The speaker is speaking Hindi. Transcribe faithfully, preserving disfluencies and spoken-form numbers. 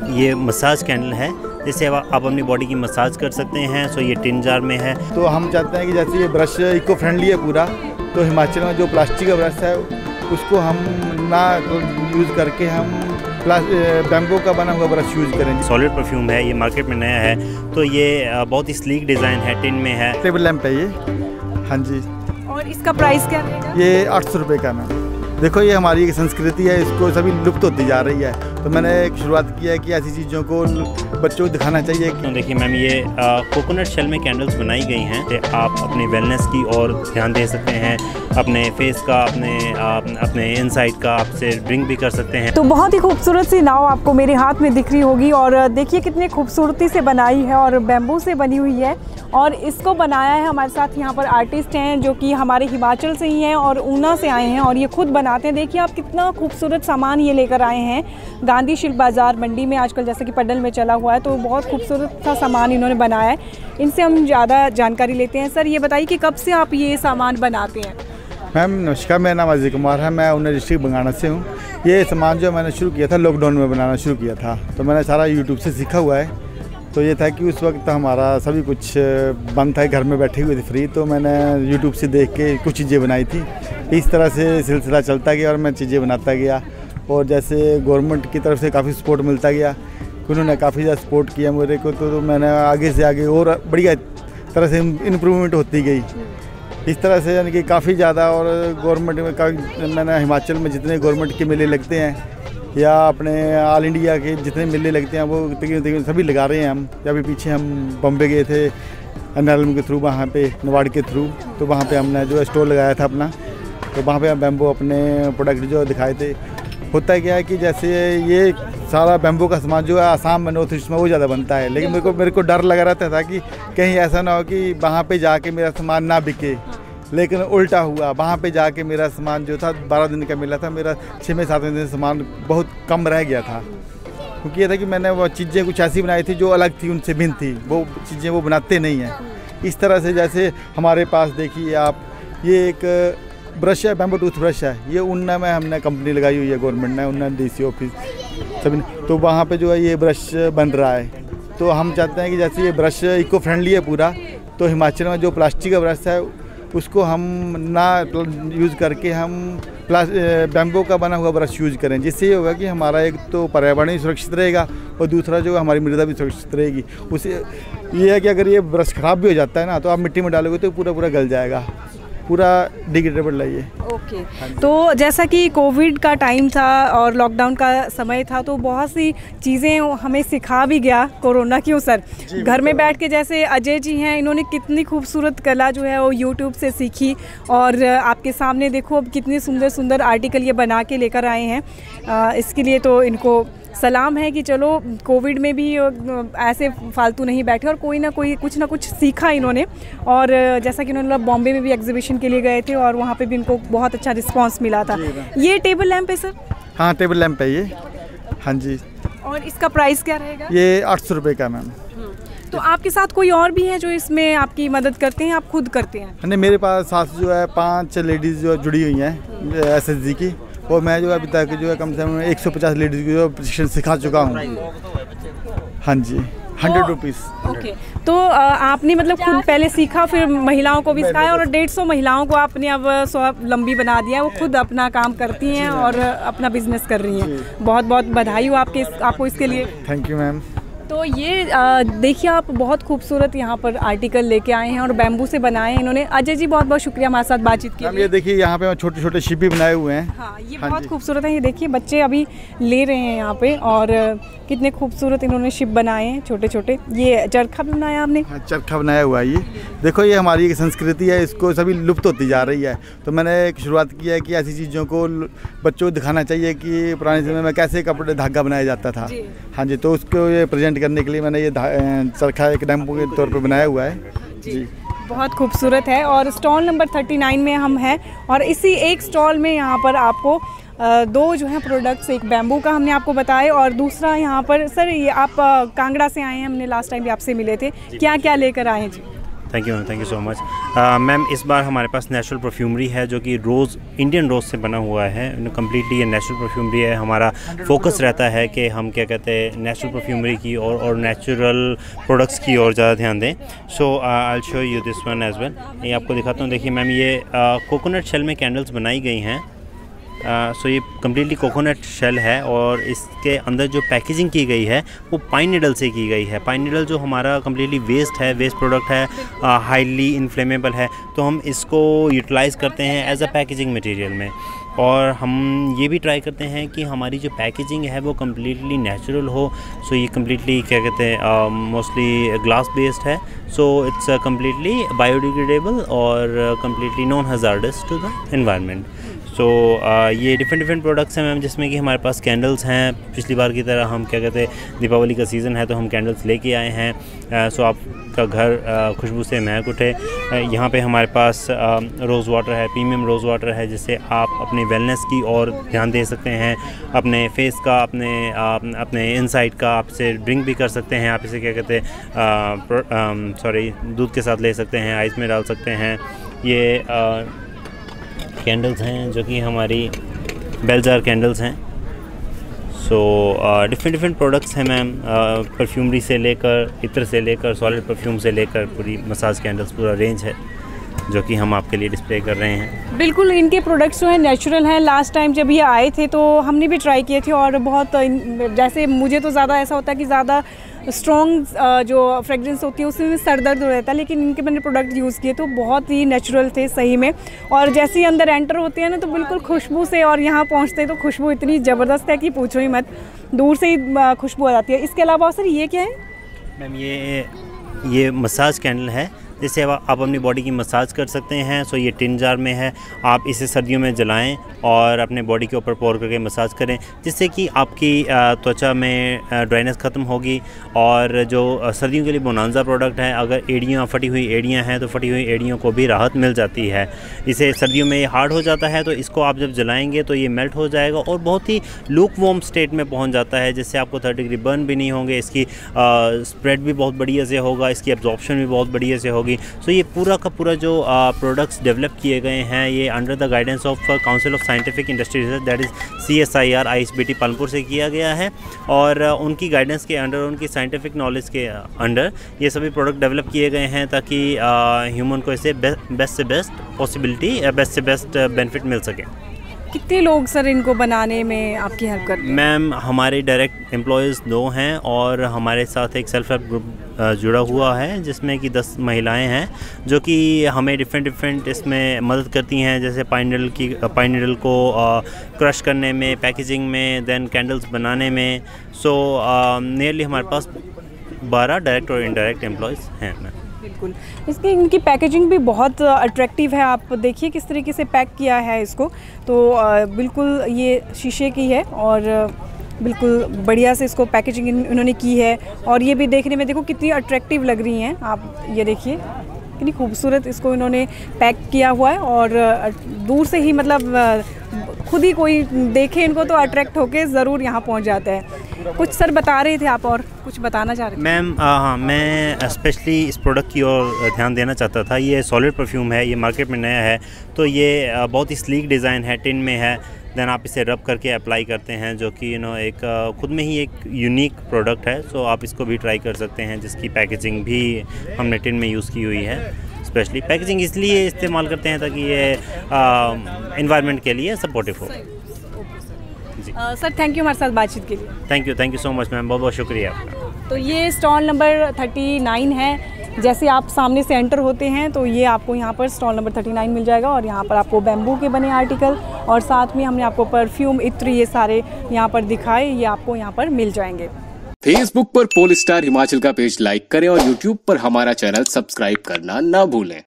ये मसाज कैंडल है, जिससे आप अपनी बॉडी की मसाज कर सकते हैं। सो ये टिन जार में है। तो हम चाहते हैं कि जैसे ये ब्रश इको फ्रेंडली है पूरा, तो हिमाचल में जो प्लास्टिक का ब्रश है उसको हम ना यूज़ करके हम बैम्बू का बना हुआ ब्रश यूज़ करें। सॉलिड परफ्यूम है, ये मार्केट में नया है। तो ये बहुत ही स्लीक डिज़ाइन है, टिन में है। टेबल लैंप है ये। हाँ जी। और इसका प्राइस क्या रहेगा? ये आठ सौ रुपये का मैम। देखो ये हमारी एक संस्कृति है, इसको सभी लुप्त होती जा रही है, तो मैंने एक शुरुआत की है कि ऐसी चीज़ों को बच्चों को दिखाना चाहिए। तो देखिए मैम, ये कोकोनट शेल में कैंडल्स बनाई गई हैं कि आप अपने वेलनेस की और ध्यान दे सकते हैं, अपने फेस का, अपने आ, अपने इनसाइड का, आपसे ड्रिंक भी कर सकते हैं। तो बहुत ही खूबसूरत सी नाव आपको मेरे हाथ में दिख रही होगी, और देखिए कितनी खूबसूरती से बनाई है और बैम्बू से बनी हुई है। और इसको बनाया है हमारे साथ यहाँ पर आर्टिस्ट हैं जो कि हमारे हिमाचल से ही हैं और ऊना से आए हैं, और ये खुद बनाते हैं। देखिए आप कितना खूबसूरत सामान ये लेकर आए हैं गांधी शिल्प बाज़ार मंडी में, आजकल जैसे कि पडल में चला हुआ है, तो बहुत खूबसूरत सा सामान इन्होंने बनाया है। इनसे हम ज़्यादा जानकारी लेते हैं। सर ये बताइए कि कब से आप ये सामान बनाते हैं? मैम नमस्कार, मेरा नाम अजय कुमार है, मैं ऊना डिस्ट्रिक्ट बंगाना से हूँ। ये सामान जो मैंने शुरू किया था लॉकडाउन में बनाना शुरू किया था, तो मैंने सारा यूट्यूब से सीखा हुआ है। तो ये था कि उस वक्त हमारा सभी कुछ बंद था, घर में बैठे हुए थे फ्री, तो मैंने यूट्यूब से देख के कुछ चीज़ें बनाई थी। इस तरह से सिलसिला चलता गया और मैं चीज़ें बनाता गया, और जैसे गवर्नमेंट की तरफ से काफ़ी सपोर्ट मिलता गया, उन्होंने काफ़ी ज़्यादा सपोर्ट किया मेरे को, तो, तो मैंने आगे से आगे और बढ़िया तरह से इम्प्रूवमेंट होती गई इस तरह से, यानी कि काफ़ी ज़्यादा। और गवर्नमेंट में का मैंने हिमाचल में जितने गवर्नमेंट के मेले लगते हैं या अपने ऑल इंडिया के जितने मेले लगते हैं वो तकरीबन तकरीबन सभी लगा रहे हैं हम। या अभी पीछे हम बम्बे गए थे एन एल एम के थ्रू, वहाँ पे नवाड़ के थ्रू, तो वहाँ पे हमने जो स्टॉल लगाया था अपना, तो वहाँ पे हम बैम्बू अपने प्रोडक्ट जो दिखाए थे। होता है क्या है कि जैसे ये सारा बैम्बू का सामान जो है आसाम में, नॉर्थ ईस्ट में वो ज़्यादा बनता है, लेकिन मेरे को मेरे को डर लगा रहता था कि कहीं ऐसा ना हो कि वहाँ पे जाके मेरा सामान ना बिके, लेकिन उल्टा हुआ। वहाँ पे जाके मेरा सामान जो था बारह दिन का मिला था, मेरा छः में सातवें दिन सामान बहुत कम रह गया था, क्योंकि ये था कि मैंने वो चीज़ें कुछ ऐसी बनाई थी जो अलग थी, उनसे भिन्न थी। वो चीज़ें वो बनाते नहीं हैं इस तरह से। जैसे हमारे पास देखिए आप, ये एक ब्रश है, बैम्बू टूथ ब्रश है, ये ऊना में हमने कंपनी लगाई हुई है गवर्नमेंट ने, ऊना डी सी ऑफिस सभी, तो वहाँ पे जो है ये ब्रश बन रहा है। तो हम चाहते हैं कि जैसे ये ब्रश इको फ्रेंडली है पूरा, तो हिमाचल में जो प्लास्टिक का ब्रश है उसको हम ना यूज़ करके हम बैम्बू का बना हुआ ब्रश यूज़ करें, जिससे ये होगा कि हमारा एक तो पर्यावरण भी सुरक्षित रहेगा और दूसरा जो हमारी मृदा भी सुरक्षित रहेगी। उसे ये है कि अगर ये ब्रश ख़राब भी हो जाता है ना, तो आप मिट्टी में डालोगे तो पूरा पूरा गल जाएगा, पूरा डिग्रेडेबल है ये। ओके, तो जैसा कि कोविड का टाइम था और लॉकडाउन का समय था, तो बहुत सी चीज़ें हमें सिखा भी गया कोरोना। क्यों सर? घर में बैठ के, जैसे अजय जी हैं, इन्होंने कितनी खूबसूरत कला जो है वो यूट्यूब से सीखी, और आपके सामने देखो अब कितनी सुंदर सुंदर आर्टिकल ये बना के लेकर आए हैं। आ, इसके लिए तो इनको सलाम है कि चलो कोविड में भी ऐसे फालतू नहीं बैठे और कोई ना कोई कुछ ना कुछ सीखा इन्होंने। और जैसा कि उन्होंने बॉम्बे में भी एग्जीबिशन के लिए गए थे और वहाँ पे भी इनको बहुत अच्छा रिस्पांस मिला था। ये टेबल लैंप है सर? हाँ टेबल लैंप है ये। हाँ जी। और इसका प्राइस क्या रहेगा? ये आठ सौ रुपये का मैम। तो आपके साथ कोई और भी है जो इसमें आपकी मदद करते हैं, आप खुद करते हैं? नहीं, मेरे पास साथ जो है पाँच लेडीज़ जो जुड़ी हुई हैं एस एस जी की, और मैं जो है अभी तक जो है कम से कम एक सौ पचास लेडीज़ को जो प्रशिक्षण सिखा चुका हूँ। हाँ जी, हंड्रेड रुपीज़। ओके, तो आपने मतलब खुद पहले सीखा, फिर महिलाओं को भी सिखाया, और डेढ़ सौ महिलाओं को आपने अब सौ लंबी बना दिया है। वो खुद अपना काम करती हैं और अपना बिजनेस कर रही हैं। बहुत बहुत बधाई हो आपके आपको इसके लिए। Thank you ma'am. तो ये देखिए आप बहुत खूबसूरत यहाँ पर आर्टिकल लेके आए हैं और बैम्बू से बनाए हैं इन्होंने। अजय जी बहुत बहुत शुक्रिया हमारे साथ बातचीत के लिए। ये देखिए यहाँ पे छोटे छोटे शिप भी बनाए हुए हैं। हाँ, ये हाँ बहुत खूबसूरत है। ये देखिए बच्चे अभी ले रहे हैं यहाँ पे, और कितने खूबसूरत इन्होंने शिप बनाए हैं छोटे छोटे। ये चरखा भी बनाया आपने? हाँ, चरखा बनाया हुआ है। ये देखो, ये हमारी एक संस्कृति है, इसको सभी लुप्त होती जा रही है, तो मैंने एक शुरुआत की है कि ऐसी चीज़ों को बच्चों को दिखाना चाहिए कि पुराने समय में कैसे कपड़े धागा बनाया जाता था। हाँ जी, तो उसको ये प्रेजेंट करने के लिए मैंने ये चरखा एक डेमो के तौर पर बनाया हुआ है जी। बहुत खूबसूरत है। और स्टॉल नंबर थर्टी नाइन में हम हैं, और इसी एक स्टॉल में यहाँ पर आपको दो जो है प्रोडक्ट्स, एक बैम्बू का हमने आपको बताया, और दूसरा यहाँ पर सर ये आप कांगड़ा से आए हैं, हमने लास्ट टाइम भी आपसे मिले थे, क्या क्या लेकर आए हैं जी? Thank you ma'am, thank you so much ma'am. इस बार हमारे पास नेचुरल परफ्यूमरी है जो कि रोज़ इंडियन रोज़ से बना हुआ है। कम्प्लीटली ये नेचुरल परफ्यूमरी है। हमारा फोकस रहता है कि हम क्या कहते हैं नेचुरल परफ्यूमरी की और और नेचुरल प्रोडक्ट्स की और ज़्यादा ध्यान दें। So I will show you this one as well. ये आपको दिखाता हूँ। देखिए मैम, ये कोकोनट शेल में कैंडल्स बनाई गई हैं। सो uh, so ये कम्प्लीटली कोकोनट शेल है और इसके अंदर जो पैकेजिंग की गई है वो पाइन नीडल से की गई है। पाइन नीडल जो हमारा कम्प्लीटली वेस्ट है, वेस्ट प्रोडक्ट है, हाईली इन्फ्लेमेबल है, तो हम इसको यूटिलाइज़ करते हैं एज अ पैकेजिंग मटेरियल में। और हम ये भी ट्राई करते हैं कि हमारी जो पैकेजिंग है वो कम्प्लीटली नेचुरल हो। सो so ये कम्प्लीटली क्या कहते हैं मोस्टली ग्लास बेस्ड है। सो इट्स कम्प्लीटली बायोडिग्रेडेबल और completely non hazardous to the environment. So so, uh, ये डिफरेंट डिफरेंट प्रोडक्ट्स हैं मैम, जिसमें कि हमारे पास कैंडल्स हैं। पिछली बार की तरह हम क्या कहते हैं दीपावली का सीज़न है तो हम कैंडल्स लेके आए हैं। सो uh, so आपका घर uh, खुशबू से महक उठे। uh, यहाँ पे हमारे पास uh, रोज़ वाटर है, प्रीमियम रोज़ वाटर है, जिससे आप अपनी वेलनेस की और ध्यान दे सकते हैं। अपने फेस का, अपने uh, अपने इनसाइड का आप इसे ड्रिंक भी कर सकते हैं। आप इसे क्या कहते हैं सॉरी दूध के साथ ले सकते हैं, आइस में डाल सकते हैं। ये uh, कैंडल्स हैं जो कि हमारी बेलजार कैंडल्स हैं। सो डिफरेंट डिफरेंट प्रोडक्ट्स हैं मैम, परफ्यूमरी से लेकर इत्र से लेकर सॉलिड परफ्यूम से लेकर पूरी मसाज कैंडल्स, पूरा रेंज है जो कि हम आपके लिए डिस्प्ले कर रहे हैं। बिल्कुल, इनके प्रोडक्ट्स जो हैं नेचुरल हैं। लास्ट टाइम जब ये आए थे तो हमने भी ट्राई किए थे और बहुत, जैसे मुझे तो ज़्यादा ऐसा होता है कि ज़्यादा स्ट्रॉन्ग जो फ्रेगरेंस होती है उसमें सर दर्द हो रहता है, लेकिन इनके मैंने प्रोडक्ट यूज़ किए तो बहुत ही नेचुरल थे सही में। और जैसे ही अंदर एंटर होते हैं ना तो बिल्कुल खुशबू से, और यहाँ पहुँचते तो खुशबू इतनी ज़बरदस्त है कि पूछो ही मत, दूर से ही खुशबू आ जाती है। इसके अलावा सर ये क्या है? मैम ये ये मसाज कैंडल है, जिससे आप अपनी बॉडी की मसाज कर सकते हैं। सो ये टिन जार में है। आप इसे सर्दियों में जलाएं और अपने बॉडी के ऊपर पोर करके मसाज करें, जिससे कि आपकी त्वचा में ड्राइनेस ख़त्म होगी। और जो सर्दियों के लिए बोनांजा प्रोडक्ट है, अगर एड़ियाँ फटी हुई एड़ियाँ हैं तो फटी हुई एड़ियों को भी राहत मिल जाती है। इसे सर्दियों में ये हार्ड हो जाता है, तो इसको आप जब जलाएँगे तो ये मेल्ट हो जाएगा और बहुत ही लूक वार्म स्टेट में पहुँच जाता है, जिससे आपको थर्ड डिग्री बर्न भी नहीं होंगे। इसकी स्प्रेड भी बहुत बढ़िया से होगा, इसकी एब्जॉर्प्शन भी बहुत बढ़िया से होगी। सो so, ये पूरा का पूरा जो प्रोडक्ट्स डेवलप किए गए हैं ये under the guidance of Council of Scientific Industry Research, that is C S I R I S B T Palanpur से किया गया है। और uh, उनकी गाइडेंस के अंडर, उनकी साइंटिफिक नॉलेज के अंडर ये सभी प्रोडक्ट डेवलप किए गए हैं, ताकि ह्यूमन uh, को इससे बेस्ट से बेस्ट पॉसिबिलिटी, बेस्ट से बेस्ट बेनिफिट मिल सके। कितने लोग सर इनको बनाने में आपकी हेल्प करते हैं? मैम हमारे डायरेक्ट एम्प्लॉयज़ दो हैं और हमारे साथ एक सेल्फ हेल्प ग्रुप जुड़ा हुआ है, जिसमें कि दस महिलाएं हैं जो कि हमें डिफरेंट डिफरेंट इसमें मदद करती हैं, जैसे पाइन नीडल की पाइन नीडल को क्रश करने में, पैकेजिंग में, देन कैंडल्स बनाने में। सो नियरली हमारे पास बारह डायरेक्ट और इनडायरेक्ट एम्प्लॉयज़ हैं मैम। बिल्कुल, इसकी इनकी पैकेजिंग भी बहुत अट्रैक्टिव है। आप देखिए किस तरीके से पैक किया है इसको, तो बिल्कुल ये शीशे की है और बिल्कुल बढ़िया से इसको पैकेजिंग इन्होंने की है। और ये भी देखने में देखो कितनी अट्रैक्टिव लग रही हैं। आप ये देखिए कितनी खूबसूरत इसको इन्होंने पैक किया हुआ है और दूर से ही मतलब खुद ही कोई देखे इनको तो अट्रैक्ट होके ज़रूर यहाँ पहुँच जाता है। कुछ सर बता रहे थे आप और कुछ बताना चाह रहे थे? मैम हाँ, मैं स्पेशली इस प्रोडक्ट की ओर ध्यान देना चाहता था। ये सॉलिड परफ्यूम है, ये मार्केट में नया है, तो ये बहुत ही स्लीक डिज़ाइन है, टिन में है। देन आप इसे रब करके अप्लाई करते हैं, जो कि यू नो एक खुद में ही एक यूनिक प्रोडक्ट है। सो आप इसको भी ट्राई कर सकते हैं, जिसकी पैकेजिंग भी हमने टिन में यूज़ की हुई है। स्पेशली पैकेजिंग इसलिए इस्तेमाल करते हैं ताकि ये एनवायरनमेंट के लिए सपोर्टिव हो। जी सर, थैंक यू हमारे साथ बातचीत के लिए। Thank you thank you so much ma'am, बहुत बहुत शुक्रिया आपका। तो ये स्टॉल नंबर थर्टी नाइन है। जैसे आप सामने से एंटर होते हैं तो ये आपको यहाँ पर स्टॉल नंबर थर्टी नाइन मिल जाएगा और यहाँ पर आपको बैम्बू के बने आर्टिकल और साथ में हमने आपको परफ्यूम, इत्र, ये सारे यहाँ पर दिखाए, ये आपको यहाँ पर मिल जाएंगे। फेसबुक पर पोल स्टार हिमाचल का पेज लाइक करें और यूट्यूब पर हमारा चैनल सब्सक्राइब करना ना भूलें।